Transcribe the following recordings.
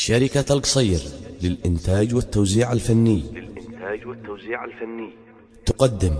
شركة القصير للإنتاج والتوزيع الفني تقدم.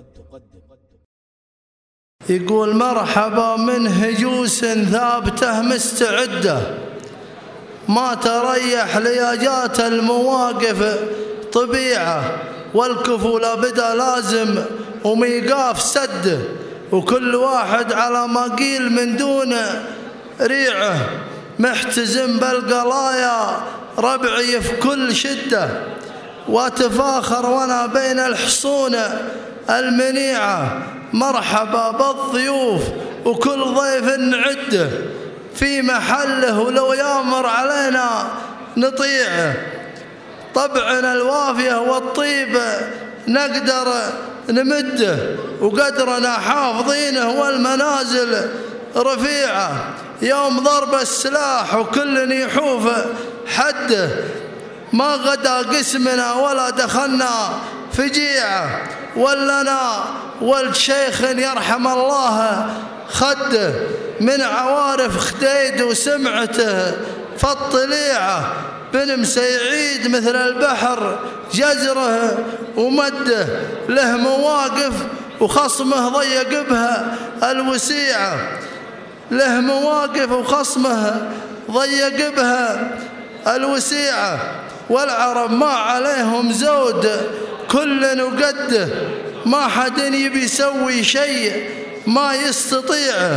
يقول مرحبا من هجوس ثابته مستعدة، ما تريح لياجات المواقف طبيعة، والكفو لابدا لازم وميقاف سده، وكل واحد على ما قيل من دون ريعه، محتزم بالقلايا ربعي في كل شدة، واتفاخر وانا بين الحصون المنيعة. مرحبا بالضيوف وكل ضيف نعده في محله، ولو يامر علينا نطيعه. طبعنا الوافية والطيب نقدر نمده، وقدرنا حافظينه والمنازل رفيعة. يوم ضرب السلاح وكل يحوف حده، ما غدا قسمنا ولا دخلنا فجيعة، ولنا ولد شيخ يرحم الله خده، من عوارف خديد وسمعته فالطليعة. بن مسيعيد مثل البحر جزره ومده، له مواقف وخصمه ضيق بها الوسيعة، له مواقف وخصمه ضيق بها الوسيعة. والعرب ما عليهم زود كل وقده، ما حد يبي يسوي شيء ما يستطيعه.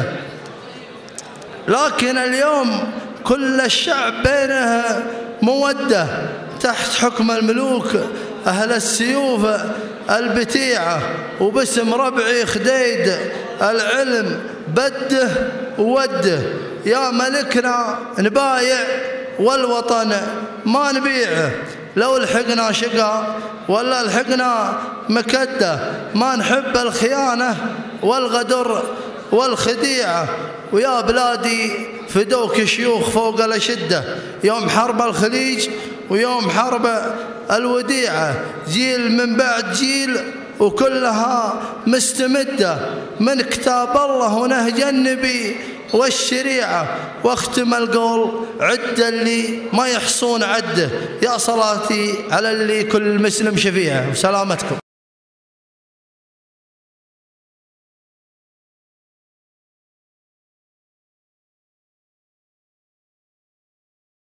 لكن اليوم كل الشعب بينه مودة، تحت حكم الملوك أهل السيوف البتيعة، وباسم ربعي خديد العلم بده ووده. يا ملكنا نبايع والوطن ما نبيعه، لو لحقنا شقا ولا لحقنا مكدة، ما نحب الخيانة والغدر والخديعة. ويا بلادي فدوك شيوخ فوق الأشدة، يوم حرب الخليج ويوم حرب الوديعة، جيل من بعد جيل وكلها مستمدة من كتاب الله ونهج النبي والشريعة. واختم القول عد اللي ما يحصون عده، يا صلاتي على اللي كل مسلم شفيعه. وسلامتكم.